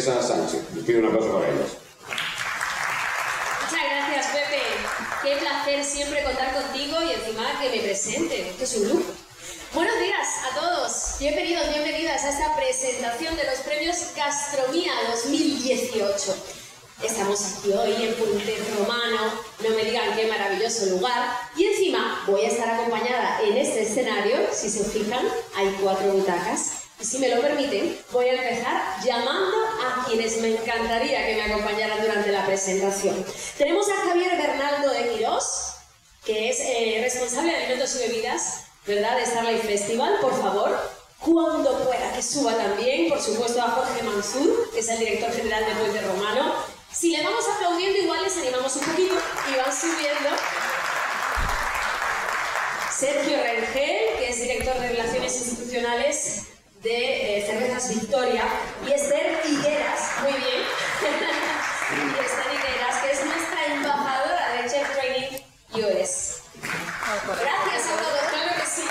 Teresa Sánchez. Les pido un aplauso para ellas. Muchas gracias, Pepe. Qué placer siempre contar contigo y encima que me presente. Esto es un lujo. Buenos días a todos. Bienvenidos, bienvenidas a esta presentación de los premios Gastromía 2018. Estamos aquí hoy en Puente Romano, no me digan qué maravilloso lugar. Y encima voy a estar acompañada en este escenario, si se fijan, hay 4 butacas. Y si me lo permiten, voy a empezar llamando a quienes me encantaría que me acompañaran durante la presentación. Tenemos a Javier Bernaldo de Quirós, que es responsable de alimentos y bebidas, ¿verdad?, de Starlight Festival. Por favor, cuando pueda que suba también, por supuesto, a Jorge Mansur, que es el director general de Puente Romano. Si le vamos aplaudiendo, igual les animamos un poquito y van subiendo. Sergio Rengel, que es director de Relaciones Institucionales de Cervezas Victoria, y Esther Higueras, muy bien, y Esther Higueras, que es nuestra embajadora de Chef Training US. Gracias a todos, claro que sí.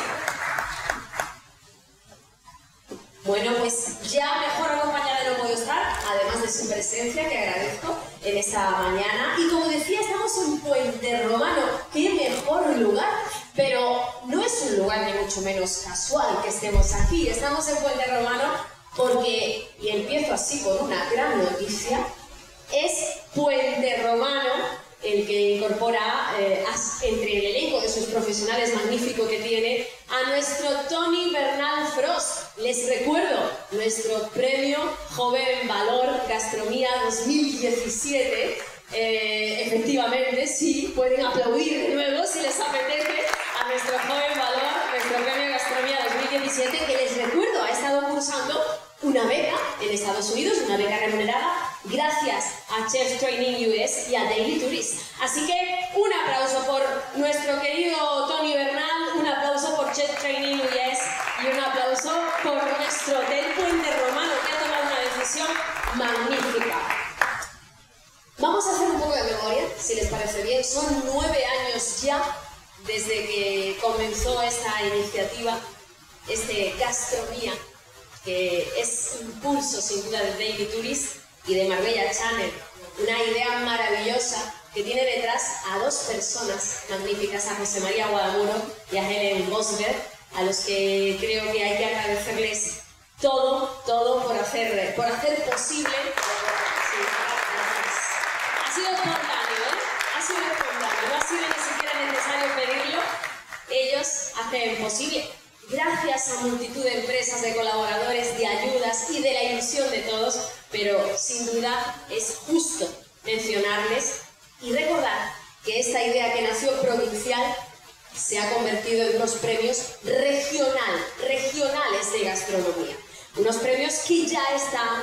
Bueno, pues ya mejor acompañada no puedo estar, además de su presencia, que agradezco en esta mañana. Y como decía, estamos en Puente Romano, qué mejor lugar. Pero no es un lugar ni mucho menos casual que estemos aquí. Estamos en Puente Romano porque, y empiezo así con una gran noticia, es Puente Romano el que incorpora entre el elenco de sus profesionales magnífico que tiene a nuestro Tony Bernal Frost. Les recuerdo, nuestro premio Joven Valor Gastromía 2017. Efectivamente, sí, pueden aplaudir de nuevo si les apetece a nuestro Joven Valor, nuestro premio Gastronomía 2017, que les recuerdo ha estado cursando una beca en Estados Unidos, una beca remunerada, gracias a Chef Training US y a Daily Tourist. Así que un aplauso por nuestro querido Tony Bernal, un aplauso por Chef Training US y un aplauso por nuestro Hotel Puente Romano, que ha tomado una decisión magnífica. Vamos a hacer un poco de memoria, si les parece bien. Son 9 años ya desde que comenzó esta iniciativa, Gastromía, que es impulso sin duda de Daily Tourist y de Marbella Channel. Una idea maravillosa que tiene detrás a 2 personas magníficas, a José María Guadamuro y a Helen Bosberg, a los que creo que hay que agradecerles todo por hacer posible. Ha sido espontáneo, ¿eh? Ha sido espontáneo, no ha sido ni siquiera necesario pedirlo. Ellos hacen posible, gracias a multitud de empresas, de colaboradores, de ayudas y de la ilusión de todos, pero sin duda es justo mencionarles y recordar que esta idea que nació provincial se ha convertido en unos premios regionales de gastronomía. Unos premios que ya están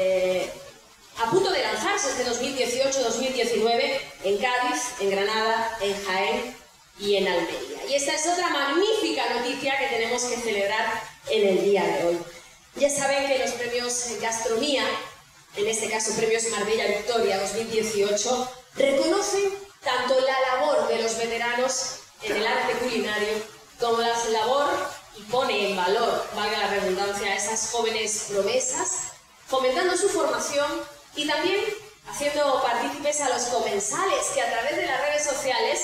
a punto de lanzarse desde 2018-2019 en Cádiz, en Granada, en Jaén y en Almería. Y esta es otra magnífica noticia que tenemos que celebrar en el día de hoy. Ya saben que los premios Gastromía, en este caso premios Marbella Victoria 2018, reconocen tanto la labor de los veteranos en el arte culinario como la labor y pone en valor, valga la redundancia, a esas jóvenes promesas, fomentando su formación y también haciendo partícipes a los comensales que a través de las redes sociales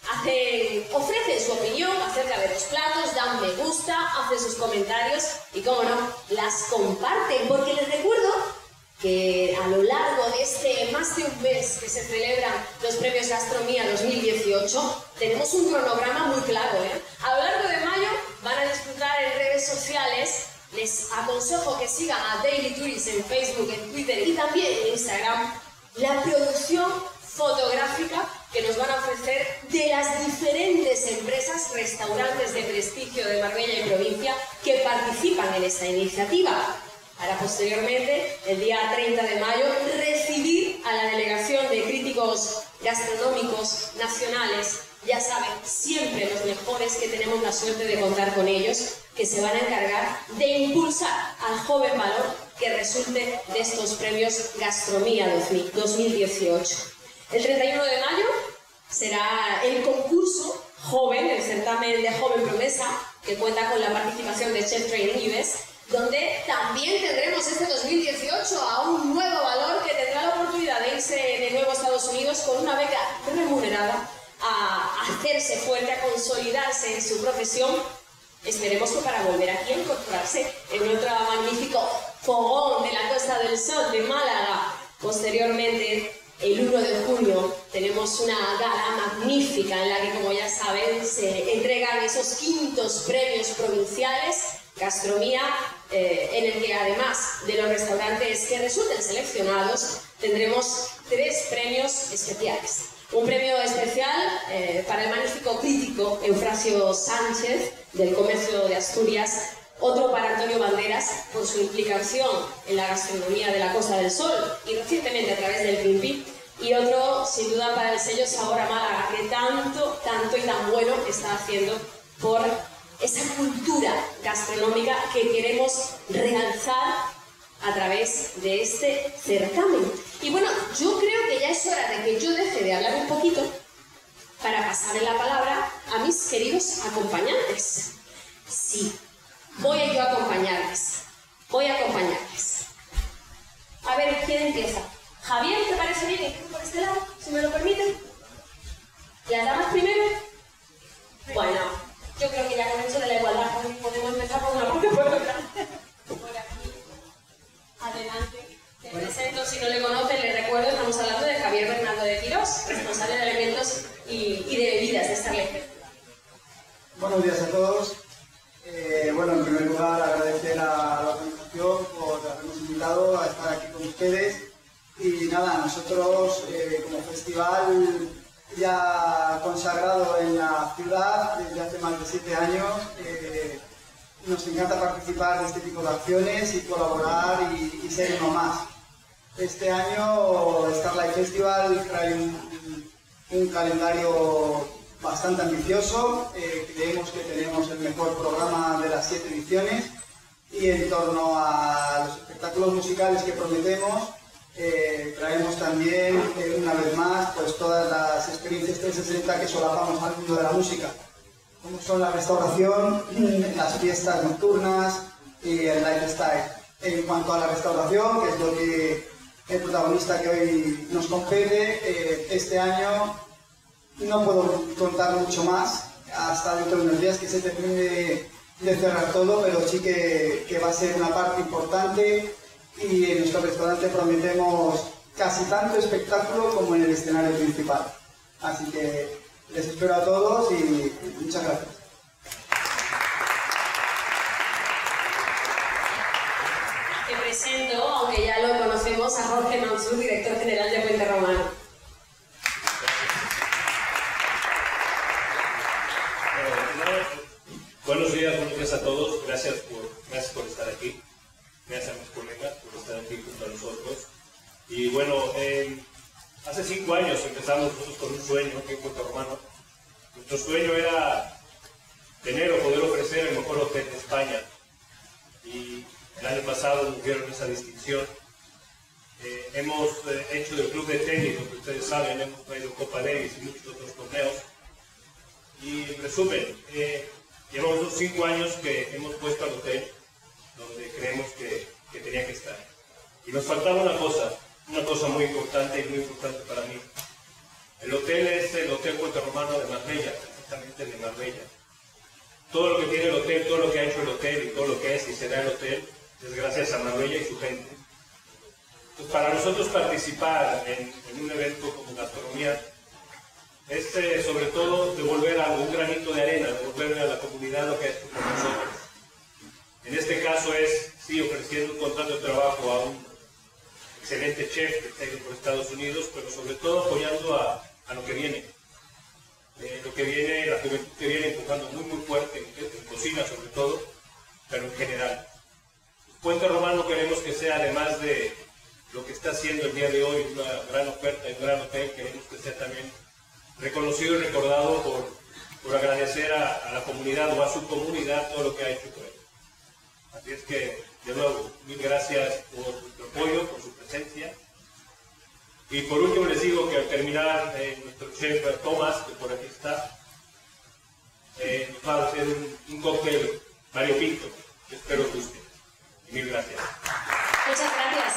ofrecen su opinión acerca de los platos, dan me gusta, hacen sus comentarios y, como no, las comparten, porque les recuerdo que a lo largo de más de un mes que se celebran los premios Gastromía 2018, tenemos un cronograma muy claro, ¿eh? A lo largo de mayo van a disfrutar en redes sociales. Les aconsejo que sigan a Daily Tourist en Facebook, en Twitter y también en Instagram, la producción fotográfica que nos van a ofrecer de las diferentes empresas, restaurantes de prestigio de Marbella y provincia que participan en esta iniciativa, para posteriormente, el día 30 de mayo, recibir a la delegación de críticos gastronómicos nacionales, ya saben, siempre los mejores, que tenemos la suerte de contar con ellos, que se van a encargar de impulsar al joven valor que resulte de estos premios Gastromía 2018. El 31 de mayo será el concurso joven, el certamen de Joven Promesa, que cuenta con la participación de Chef Training US, donde también tendremos este 2018 a un nuevo valor que tendrá la oportunidad de irse de nuevo a Estados Unidos con una beca remunerada a hacerse fuerte, a consolidarse en su profesión. Esperemos que para volver aquí a incorporarse en otro magnífico fogón de la Costa del Sol de Málaga. Posteriormente, el 1 de junio, tenemos una gala magnífica en la que, como ya saben, se entregan esos 5º premios provinciales Gastronomía, en el que además de los restaurantes que resulten seleccionados, tendremos 3 premios especiales. Un premio especial para el magnífico crítico Eufrasio Sánchez, del Comercio de Asturias, otro para Antonio Banderas, por su implicación en la gastronomía de la Costa del Sol y recientemente a través del Pimpi, y otro, sin duda, para el sello Sabor a Málaga, que tanto y tan bueno está haciendo por esa cultura gastronómica que queremos realzar a través de este certamen. Y bueno, yo creo que ya es hora de que yo deje de hablar un poquito para pasarle la palabra a mis queridos acompañantes. Sí, voy a yo a acompañarles. Voy a acompañarles. A ver, ¿quién empieza? Javier, ¿te parece bien? ¿Empieza por este lado? Si me lo permiten. ¿Las damas primero? Bueno, yo creo que ya con eso de la igualdad podemos empezar por una parte por otra. Por aquí. Adelante. Te presento, si no le conocen, les recuerdo, estamos hablando de Javier Bernardo de Quirós, responsable de alimentos y de bebidas de Starlet. Buenos días a todos. Bueno, en primer lugar agradecer a la organización por habernos invitado a estar aquí con ustedes. Y nada, nosotros como festival ya consagrado en la ciudad desde hace más de 7 años, nos encanta participar de este tipo de acciones y colaborar y ser uno más. Este año Starlight Festival trae un calendario bastante ambicioso. Creemos que tenemos el mejor programa de las 7 ediciones, y en torno a los espectáculos musicales que prometemos, traemos también una vez más pues todas las experiencias 360 que solapamos al mundo de la música, como son la restauración, las fiestas nocturnas y el lifestyle. En cuanto a la restauración, que es lo que el protagonista que hoy nos compete, este año no puedo contar mucho más hasta dentro de unos días que se termine de cerrar todo, pero sí que va a ser una parte importante, y en nuestro restaurante prometemos casi tanto espectáculo como en el escenario principal. Así que les espero a todos y muchas gracias. Te presento, aunque ya lo conocemos, a Jorge Mansur, director general de Puente Romano. Buenos días a todos. Gracias por estar aquí. Gracias a mis colegas por estar aquí junto a nosotros. Y bueno, hace 5 años empezamos nosotros con un sueño aquí en Puente Romano. Nuestro sueño era tener o poder ofrecer el mejor hotel de España. Y el año pasado nos dieron esa distinción. Hemos hecho del club de tenis, lo que ustedes saben, hemos traído Copa Davis y muchos otros torneos. Y en resumen, llevamos 5 años que hemos puesto al hotel donde creemos que tenía que estar. Y nos faltaba una cosa muy importante y muy importante para mí. El hotel es el Hotel Puente Romano de Marbella, exactamente de Marbella. Todo lo que tiene el hotel, todo lo que ha hecho el hotel y todo lo que es y será el hotel, es gracias a Marbella y su gente. Entonces, para nosotros participar en un evento como gastronomía, es sobre todo devolver un granito de arena, devolverle a la comunidad lo que ha hecho por nosotros. En este caso es, sí, ofreciendo un contrato de trabajo a un excelente chef que está por Estados Unidos, pero sobre todo apoyando a lo que viene. Lo que viene, la juventud que viene empujando muy fuerte, en cocina sobre todo, pero en general. Puente Romano queremos que sea, además de lo que está haciendo el día de hoy, una gran oferta, un gran hotel, queremos que sea también reconocido y recordado por agradecer a la comunidad o a su comunidad todo lo que ha hecho por él. Así es que, de nuevo, mil gracias por su apoyo, por su presencia. Y por último les digo que al terminar, nuestro chef Tomás, que por aquí está, nos va a hacer un cóctel variopinto, que espero que guste. Mil gracias. Muchas gracias.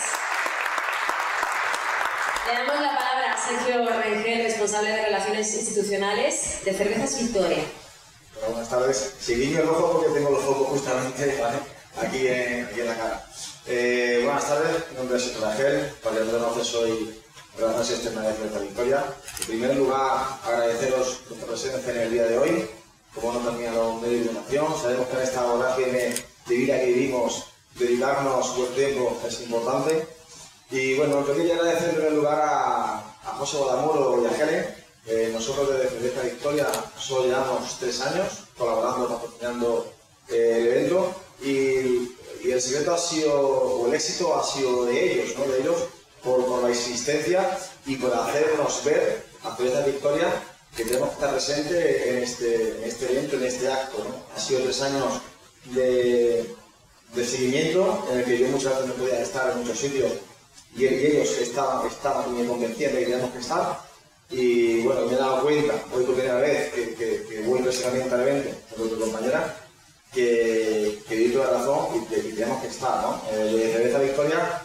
Le damos la palabra a Sergio Rengel, responsable de Relaciones Institucionales de Cervezas Victoria. Hola, buenas tardes. Si guiño el ojo porque tengo los focos justamente, ¿vale?, aquí en la cara. Buenas tardes, mi nombre es Sergio Rengel, para el que no conoce soy Relaciones Externas de Cervezas Victoria. En primer lugar, agradeceros vuestra presencia en el día de hoy, como no también a los medios de comunicación. Sabemos que en esta vorágine de vida que vivimos, dedicarnos buen tiempo es importante. Y bueno, yo quería agradecer en primer lugar a José Guadamuro y a Helen. Nosotros desde Cerveza Victoria solo llevamos 3 años colaborando, patrocinando el evento y el secreto ha sido, o el éxito ha sido de ellos, ¿no? De ellos por la insistencia y por hacernos ver a Cerveza Victoria que tenemos que estar presentes en este evento, en este acto, ¿no? Ha sido 3 años de seguimiento en el que yo muchas veces no podía estar en muchos sitios y ellos estaban y me convencían de que teníamos que estar. Y bueno, me he dado cuenta, hoy por primera vez que voy personalmente al evento con tu compañera, que di toda la razón y que tenemos que estar, ¿no? De Cerveza Victoria,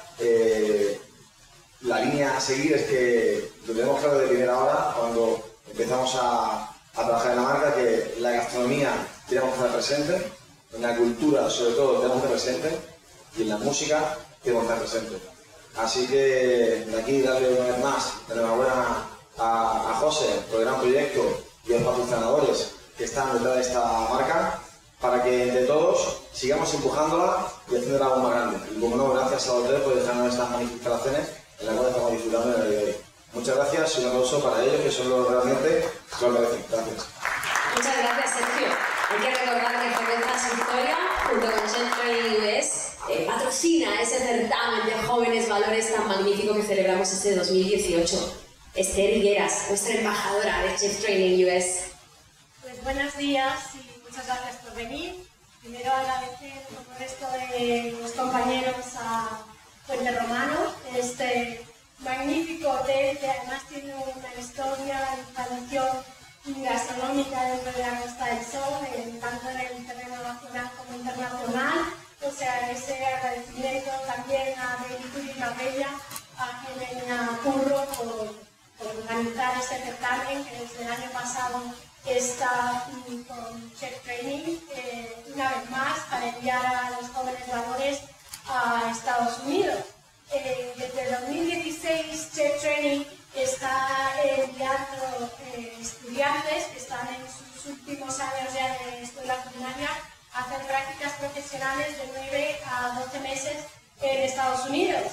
la línea a seguir es que lo tenemos claro de primera hora cuando empezamos a trabajar en la marca, que la gastronomía tenemos que estar presente, en la cultura sobre todo tenemos que estar presente y en la música tenemos que estar presente. Así que de aquí darle una vez más enhorabuena a José por el gran proyecto y a los patrocinadores que están detrás de esta marca para que entre todos sigamos empujándola y haciéndola aún más grande. Y como no, gracias a los tres por dejarnos estas magníficas en las cuales estamos disfrutando en el día de hoy. Muchas gracias y un aplauso para ellos que son los realmente que lo merecen. Gracias. Muchas gracias, Sergio. Hay que recordar que Cervezas Victoria, junto con Chef Training US, patrocina ese certamen de jóvenes valores tan magnífico que celebramos este 2018. Esther Higueras, nuestra embajadora de Chef Training US. Pues buenos días y muchas gracias por venir. Primero agradecer por el resto de los compañeros a Puente Romano, este magnífico hotel que además tiene una historia y tradición gastronómica dentro de la Costa del Sol, tanto en el terreno nacional como internacional. O sea, ese agradecimiento también a David y Marbella, a Helena Curro por organizar este certamen que desde el año pasado está con Chef Training, una vez más para enviar a los jóvenes valores a Estados Unidos. Desde 2016 Chef Training está enviando estudiantes que están en sus últimos años ya de escuela culinaria a hacer prácticas profesionales de 9 a 12 meses en Estados Unidos.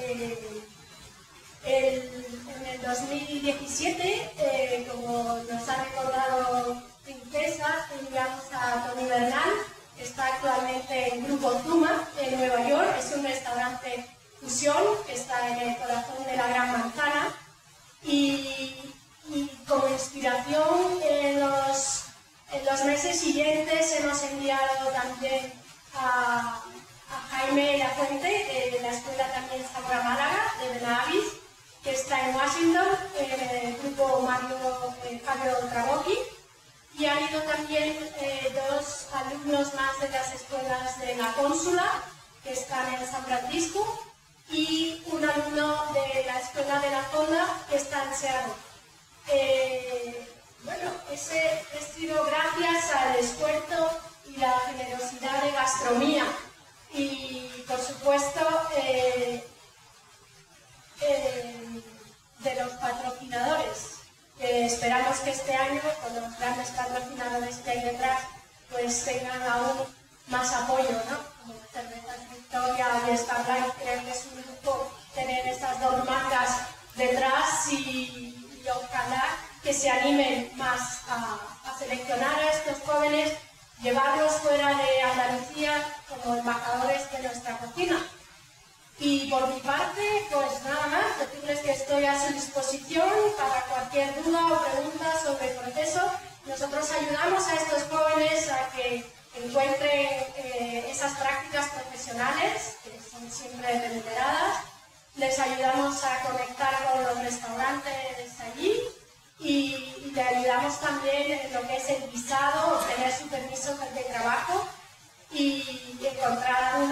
En el 2017, como nos ha recordado Princesa, enviamos a Tony Bernal, que está actualmente en Grupo Zuma en Nueva York. Es un restaurante fusión que está en el corazón de la Gran Manzana. Y como inspiración, en los meses siguientes hemos enviado también a Jaime Lafuente, de la escuela también Zamora Málaga, de Benavis, que está en Washington, en el grupo Fabio Traboki. Y han ido también 2 alumnos más de las escuelas de la Cónsula, que están en San Francisco, y un alumno de la escuela de la Fonda, que está en Seattle. Bueno, ese ha sido gracias al esfuerzo y la generosidad de Gastromía y, por supuesto, de los patrocinadores, que esperamos que este año, con los grandes patrocinadores que hay detrás, pues tengan aún más apoyo, ¿no? Como Cervezas Victoria y Starlight. Creo que es un lujo tener estas 2 marcas detrás y ojalá que se animen más a seleccionar a estos jóvenes, llevarlos fuera de Andalucía como embajadores de nuestra cocina. Y por mi parte, pues nada más, decirles que estoy a su disposición para cualquier duda o pregunta sobre el proceso. Nosotros ayudamos a estos jóvenes a que encuentren esas prácticas profesionales, que son siempre remuneradas. Les ayudamos a conectar con los restaurantes allí y le ayudamos también en lo que es el visado, obtener su permiso de trabajo y encontrar un alojamiento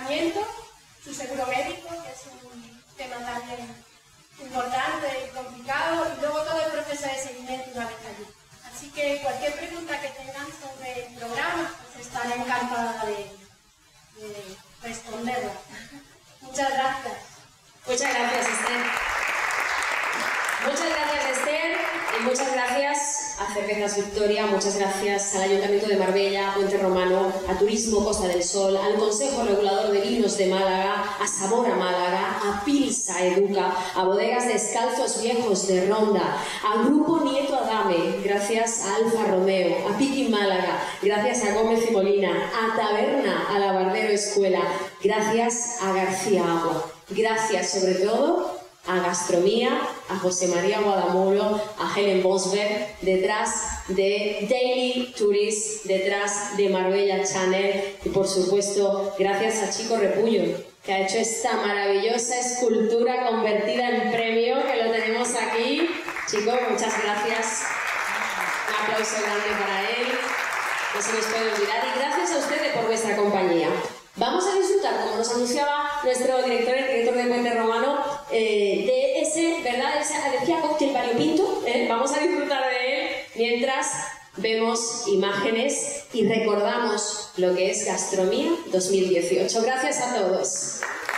alojamiento, su seguro médico, que es un tema también importante y complicado, y luego todo el proceso de seguimiento una vez allí. Así que cualquier pregunta que tengan sobre el programa, pues estaré encantada de responderla. Muchas gracias. Muchas gracias, Esther. Muchas gracias, Esther, y muchas gracias a Cervezas Victoria, muchas gracias al Ayuntamiento de Marbella, a Puente Romano, a Turismo Costa del Sol, al Consejo Regulador de Vinos de Málaga, a Sabor a Málaga, a Pilsa Educa, a Bodegas Descalzos Viejos de Ronda, al Grupo Nieto Adame, gracias a Alfa Romeo, a Piqui Málaga, gracias a Gómez y Molina, a Taberna, a La Bardero Escuela, gracias a García Agua, gracias sobre todo a Gastromía, a José María Guadamulo, a Helen Bosberg, detrás de Daily Tourist, detrás de Marbella Channel y por supuesto gracias a Chico Repullo, que ha hecho esta maravillosa escultura convertida en premio, que lo tenemos aquí. Chico, muchas gracias. Un aplauso grande para él, no se nos puede olvidar, y gracias a ustedes por vuestra compañía. Vamos a disfrutar, como nos anunciaba nuestro director, el director de Puente Romano, de ese, ¿verdad? Decía cóctel variopinto, vamos a disfrutar de él mientras vemos imágenes y recordamos lo que es Gastromía 2018. Gracias a todos.